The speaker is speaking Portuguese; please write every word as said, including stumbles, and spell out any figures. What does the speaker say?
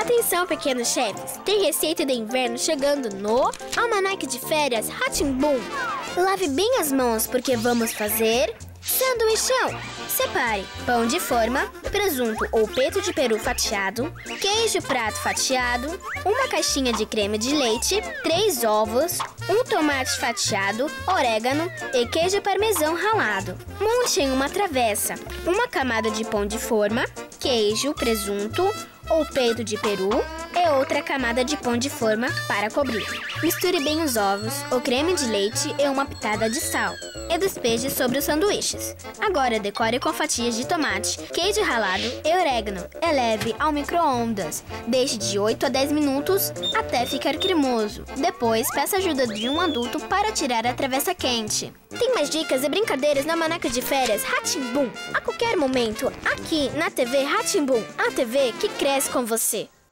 Atenção, pequenos chefes! Tem receita de inverno chegando no Almanaque de Férias Rá-Tim-Bum. Lave bem as mãos porque vamos fazer sanduichão. Separe pão de forma, presunto ou peito de peru fatiado, queijo prato fatiado, uma caixinha de creme de leite, três ovos, um tomate fatiado, orégano e queijo parmesão ralado. Monte em uma travessa uma camada de pão de forma, queijo, presunto ou peito de peru e outra camada de pão de forma para cobrir. Misture bem os ovos, o creme de leite e uma pitada de sal e despeje sobre os sanduíches. Agora decore com fatias de tomate, queijo ralado e orégano. Eleve ao micro-ondas. Deixe de oito a dez minutos até ficar cremoso. Depois, peça a ajuda de um adulto para tirar a travessa quente. Tem mais dicas e brincadeiras na Almanaque de Férias Rá-Tim-Bum a qualquer momento aqui na T V Rá-Tim-Bum, a T V que cresce com você.